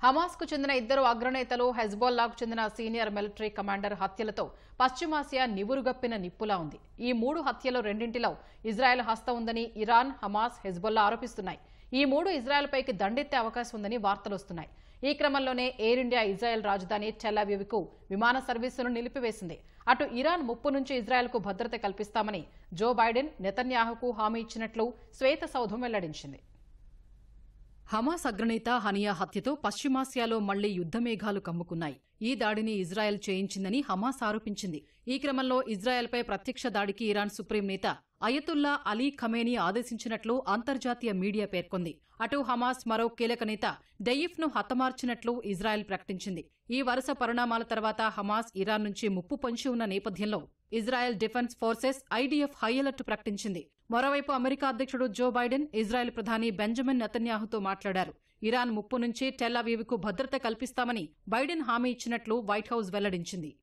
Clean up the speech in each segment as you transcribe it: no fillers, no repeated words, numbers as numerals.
హమాస్కు చెందిన ఇద్దరు అగ్రనేతలు హెజ్బొల్లాకు చెందిన సీనియర్ మిలిటరీ కమాండర్ హత్యలతో పశ్చిమాసియా నివురుగప్పిన నిప్పులా ఉంది. ఈ 3 హత్యలు రెండింటిలో ఇజ్రాయెల్ హస్తం ఉందని ఇరాన్, హమాస్, హెజ్బొల్లా ఆరోపిస్తున్నాయి. ఈ 3 ఇజ్రాయెల్పైకి దండెత్తే అవకాశం ఉందని వార్తలొస్తున్నాయి. ఈ క్రమంలోనే ఎయిర్ ఇండియా ఇజ్రాయెల్ రాజధాని టెల్ అవీవ్కు విమాన సర్వీసులను నిలిపివేసింది. అటు ఇరాన్ ముప్పు నుంచి ఇజ్రాయెల్కు భద్రత కల్పిస్తామని జో బైడెన్ నెతన్యాహుకు హామీ ఇచ్చినట్లు శ్వేతసౌధం వెల్లడించింది. హమాస్ అగ్రనేత హనియా హత్యతో పశ్చిమాసియాలో మళ్లీ యుద్ధమేఘాలు కమ్ముకున్నాయి. ఈ దాడిని ఇజ్రాయెల్ చేయించిందని హమాస్ ఆరోపించింది. ఈ క్రమంలో ఇజ్రాయెల్పై ప్రత్యక్ష దాడికి ఇరాన్ సుప్రీం నేత అయతుల్లా అలీ ఖమేనీ ఆదేశించినట్లు అంతర్జాతీయ మీడియా పేర్కొంది. అటు హమాస్ మరో కీలక నేత దెయిఫ్ను హతమార్చినట్లు ఇజ్రాయెల్ ప్రకటించింది. ఈ వరుస పరిణామాల తర్వాత హమాస్ ఇరాన్ నుంచి ముప్పు పొంచి ఉన్న నేపథ్యంలో Israel Defence Forces IDF high alert ప్రకటించింది. మరోవైపు అమెరికా అధ్యక్షుడు జో బైడెన్ ఇజ్రాయెల్ ప్రధాని బెంజమిన్ నెతన్యాహుతో మాట్లాడారు. ఇరాన్ ముప్పు నుంచి టెల్ అవీవ్కు భద్రత కల్పిస్తామని బైడెన్ హామీ ఇచ్చినట్లు వైట్ హౌస్ వెల్లడించింది.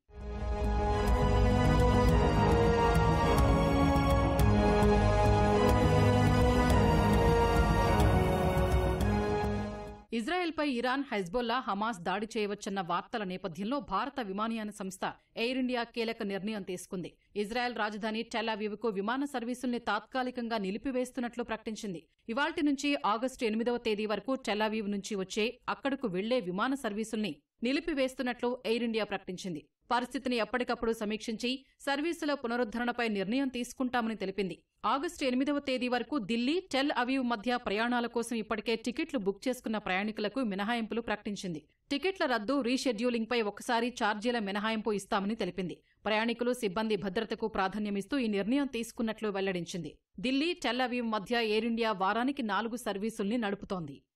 ఇజ్రాయెల్పై ఇరాన్, హెజ్బొల్లా, హమాస్ దాడి చేయవచ్చన్న వార్తల నేపథ్యంలో భారత విమానయాన సంస్థ ఎయిర్ ఇండియా కీలక నిర్ణయం తీసుకుంది. ఇజ్రాయెల్ రాజధాని టెల్ అవీవ్కు విమాన సర్వీసుల్ని తాత్కాలికంగా నిలిపివేస్తున్నట్లు ప్రకటించింది. ఇవాల్టి నుంచి ఆగస్టు 8వ తేదీ వరకు టెల్ అవీవ్ నుంచి వచ్చే, అక్కడకు వెళ్లే విమాన సర్వీసుల్ని నిలిపివేస్తున్నట్లు ఎయిర్ ఇండియా ప్రకటించింది. పరిస్థితిని ఎప్పటికప్పుడు సమీక్షించి సర్వీసుల పునరుద్ధరణపై నిర్ణయం తీసుకుంటామని తెలిపింది. ఆగస్టు 8వ తేదీ వరకు ఢిల్లీ, టెల్ అవీవ్ మధ్య ప్రయాణాల కోసం ఇప్పటికే టికెట్లు బుక్ చేసుకున్న ప్రయాణికులకు మినహాయింపులు ప్రకటించింది. టికెట్ల రద్దు, రీషెడ్యూలింగ్పై ఒకసారి ఛార్జీల మినహాయింపు ఇస్తామని తెలిపింది. ప్రయాణికులు, సిబ్బంది భద్రతకు ప్రాధాన్యమిస్తూ ఈ నిర్ణయం తీసుకున్నట్లు వెల్లడించింది. ఢిల్లీ, టెల్ అవీవ్ మధ్య ఎయిర్ ఇండియా వారానికి 4 సర్వీసుల్ని నడుపుతోంది.